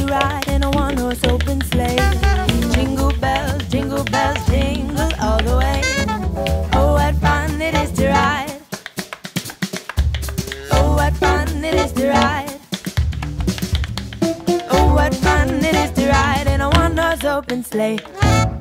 ride in a one-horse open sleigh. Jingle bells, jingle all the way. Oh, what fun it is to ride. Oh, what fun it is to ride. Oh, what fun it is to ride in a one-horse open sleigh.